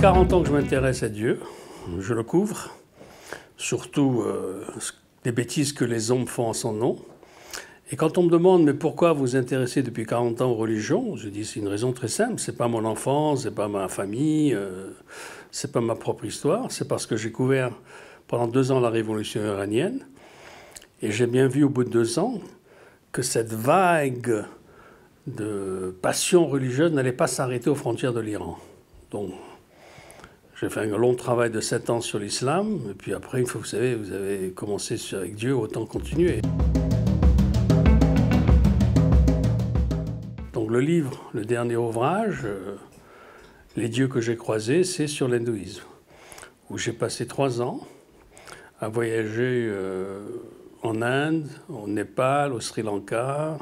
40 ans que je m'intéresse à Dieu, je le couvre, surtout les bêtises que les hommes font en son nom. Et quand on me demande « mais pourquoi vous vous intéressez depuis 40 ans aux religions ?» Je dis c'est une raison très simple, c'est pas mon enfance, c'est pas ma famille, c'est pas ma propre histoire, c'est parce que j'ai couvert pendant 2 ans la révolution iranienne et j'ai bien vu au bout de 2 ans que cette vague de passion religieuse n'allait pas s'arrêter aux frontières de l'Iran. Donc, j'ai fait un long travail de 7 ans sur l'islam, et puis après, une fois, vous savez, vous avez commencé avec Dieu, autant continuer. Donc le livre, le dernier ouvrage, Les dieux que j'ai croisés, c'est sur l'hindouisme, où j'ai passé 3 ans à voyager en Inde, au Népal, au Sri Lanka.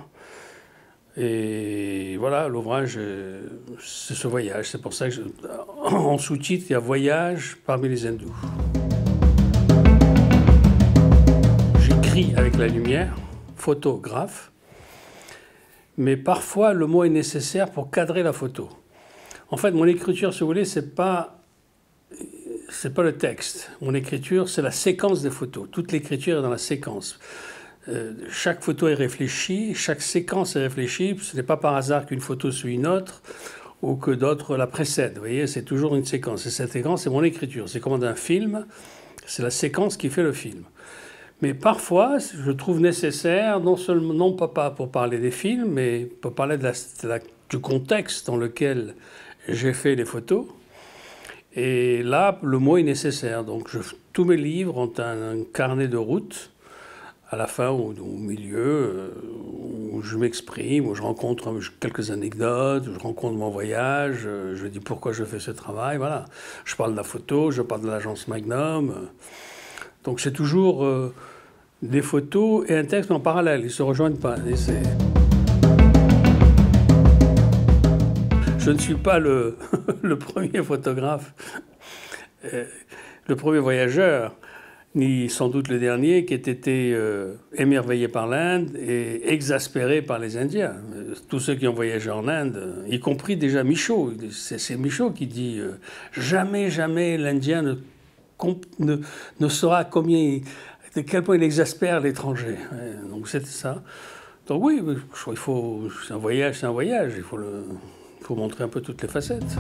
Et voilà, l'ouvrage, c'est ce voyage. C'est pour ça que, en sous-titre, il y a « Voyage parmi les hindous ». J'écris avec la lumière, photographe, mais parfois le mot est nécessaire pour cadrer la photo. En fait, mon écriture, si vous voulez, c'est pas le texte. Mon écriture, c'est la séquence des photos. Toute l'écriture est dans la séquence. Chaque photo est réfléchie, chaque séquence est réfléchie. Ce n'est pas par hasard qu'une photo suit une autre ou que d'autres la précèdent. Vous voyez, c'est toujours une séquence. Et cette séquence, c'est mon écriture. C'est comme dans un film, c'est la séquence qui fait le film. Mais parfois, je trouve nécessaire, non pas pour parler des films, mais pour parler du contexte dans lequel j'ai fait les photos. Et là, le mot est nécessaire. Donc, tous mes livres ont un carnet de route, à la fin ou au milieu, où je m'exprime, où je rencontre quelques anecdotes, où je rencontre mon voyage, je dis pourquoi je fais ce travail, voilà. Je parle de la photo, je parle de l'agence Magnum. Donc, c'est toujours des photos et un texte en parallèle, ils ne se rejoignent pas. Je ne suis pas le premier photographe, le premier voyageur, ni sans doute le dernier qui ait été émerveillé par l'Inde et exaspéré par les Indiens. Tous ceux qui ont voyagé en Inde, y compris déjà Michaud, c'est Michaud qui dit « Jamais, jamais l'Indien ne saura de quel point il exaspère l'étranger. » Donc c'était ça. Donc oui, c'est un voyage, il faut montrer un peu toutes les facettes.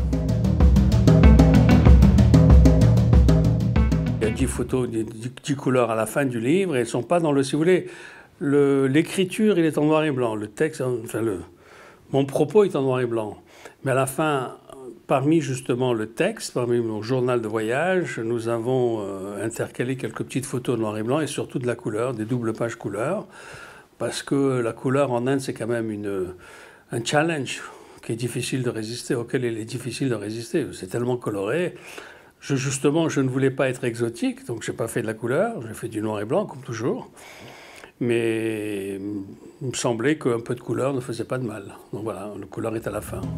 Il y a 10 photos, 10 couleurs à la fin du livre, et elles ne sont pas dans le... Si vous voulez, l'écriture, il est en noir et blanc. Le texte, enfin, mon propos est en noir et blanc. Mais à la fin, parmi justement le texte, parmi mon journal de voyage, nous avons intercalé quelques petites photos de noir et blanc, et surtout de la couleur, des doubles pages couleurs, parce que la couleur en Inde, c'est quand même un challenge qui est difficile de résister, auquel il est difficile de résister. C'est tellement coloré. Justement, je ne voulais pas être exotique, donc je n'ai pas fait de la couleur, j'ai fait du noir et blanc, comme toujours. Mais il me semblait qu'un peu de couleur ne faisait pas de mal. Donc voilà, la couleur est à la fin.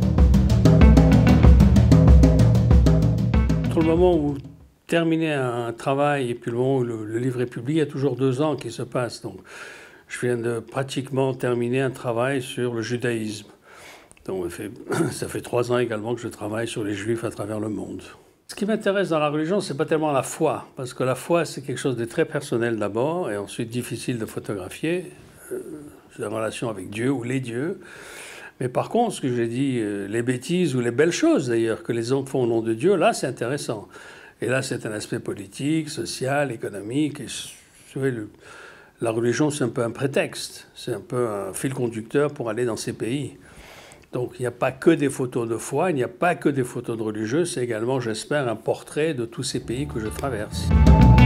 Entre le moment où terminer un travail et puis le moment où le livre est publié, il y a toujours 2 ans qui se passent. Donc je viens de pratiquement terminer un travail sur le judaïsme. Donc ça fait 3 ans également que je travaille sur les juifs à travers le monde. Ce qui m'intéresse dans la religion, ce n'est pas tellement la foi, parce que la foi, c'est quelque chose de très personnel d'abord, et ensuite difficile de photographier. C'est la relation avec Dieu ou les dieux. Mais par contre, ce que j'ai dit, les bêtises ou les belles choses d'ailleurs que les hommes font au nom de Dieu, là, c'est intéressant. Et là, c'est un aspect politique, social, économique. Et, vous savez, la religion, c'est un peu un prétexte, c'est un peu un fil conducteur pour aller dans ces pays. Donc il n'y a pas que des photos de foi, il n'y a pas que des photos de religieux, c'est également, j'espère, un portrait de tous ces pays que je traverse.